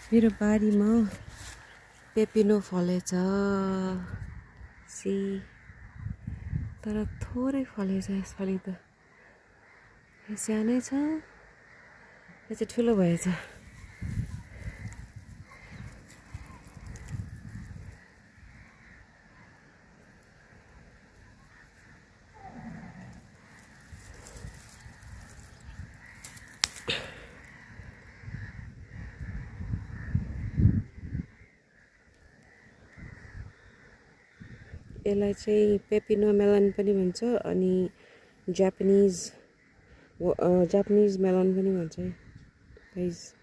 मेरो बारीमा पेपिनो फलेछ सी तर थोरै फलेछ यसपालि त सानै छ यो चाहिँ ठुलो भएछ यसलाई चाहिँ पेपिनो मेलन पनि भन्छ अनि जापानिज मेलन पनि भन्छ गाइस